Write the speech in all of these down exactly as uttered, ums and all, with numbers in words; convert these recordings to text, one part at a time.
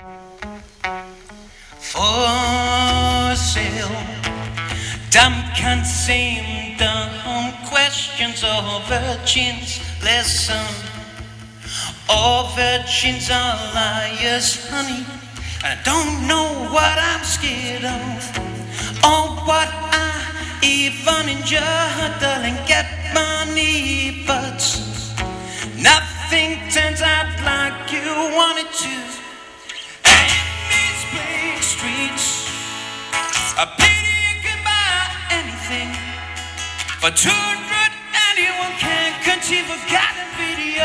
For sale, dumb can't seem dumb questions or virgins. Listen, all virgins are liars, honey. I don't know what I'm scared of, or what I even enjoy. Darling, get money, but nothing turns out like you want it to. Streets, a pity you can buy anything for two hundred. Anyone can conceive of got a video.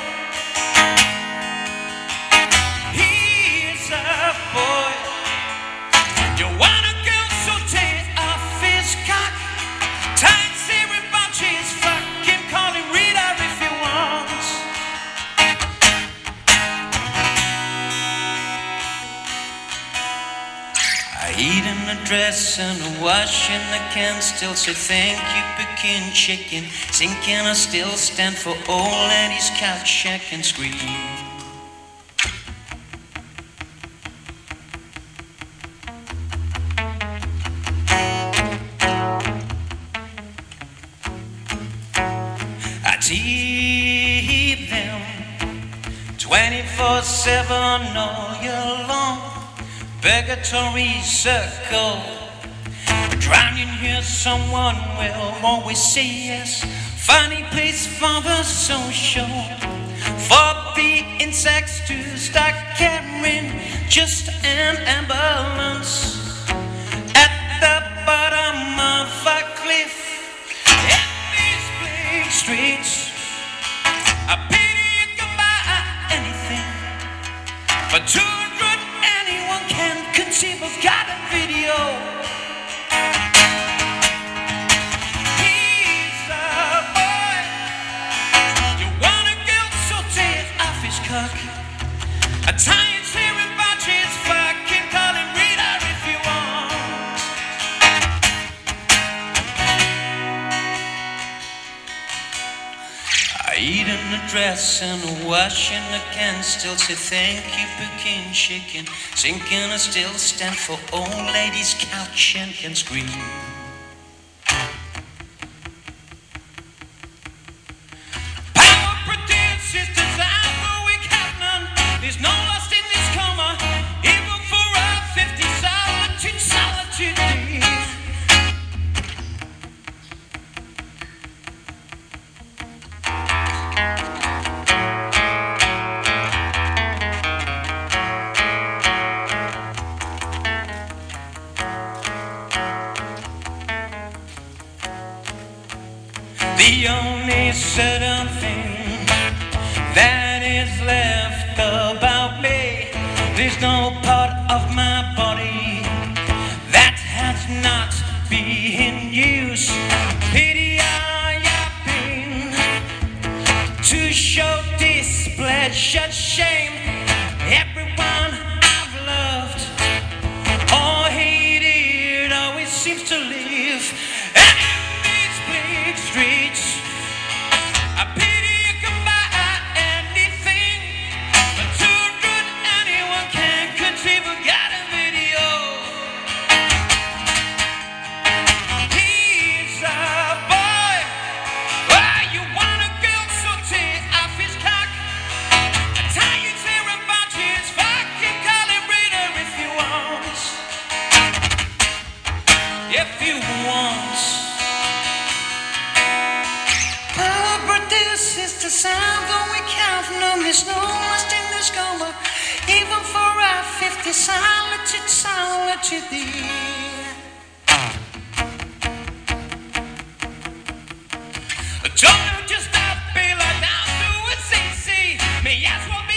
He's a boy. You want a girl, so take off his cock, tight series bunches, fucking call him reader if you want. Eat in a dress and a wash in the can. Still say thank you, Pekin chicken. Sinking, I still stand for old lady's couch shack and scream. I tease them twenty-four seven all year long. Purgatory circle, drowning here, someone will always say yes. Funny place for the social, for the insects to start carrying just an ambulance at the bottom of a cliff. In these bleak streets, a pity you can buy anything for two hundred. Anyone can conceive of got a video. He's a boy. You want a girl, so take off his cock, a tie his hair and bunch his fucking call him reader if you want. I eat in a dress and a wash in a can. Still say thank you, Pekin chicken. Sinking, I still stand for old ladies' couch and can scream. Power produces desire, but we have none. There's no lust in this coma, even for our fifty solitude, solitude. The only certain thing that is left about me, there's no part of my body that has not been used. Pity I have been to show displeasure, shame. Everyone I've loved or hated always seems to live. Streets, a pity you can buy anything for two hundred. Anyone can conceive of got a video. He's a boy. Oh, you want a girl, so take off his cock, tie his hair about his fucking collar reader if you want. If you want. This is the sound that we count. No, there's no lust in this coma, even for our fifty solitude, solitude. Don't just stop, be like down to it, see, see me as well.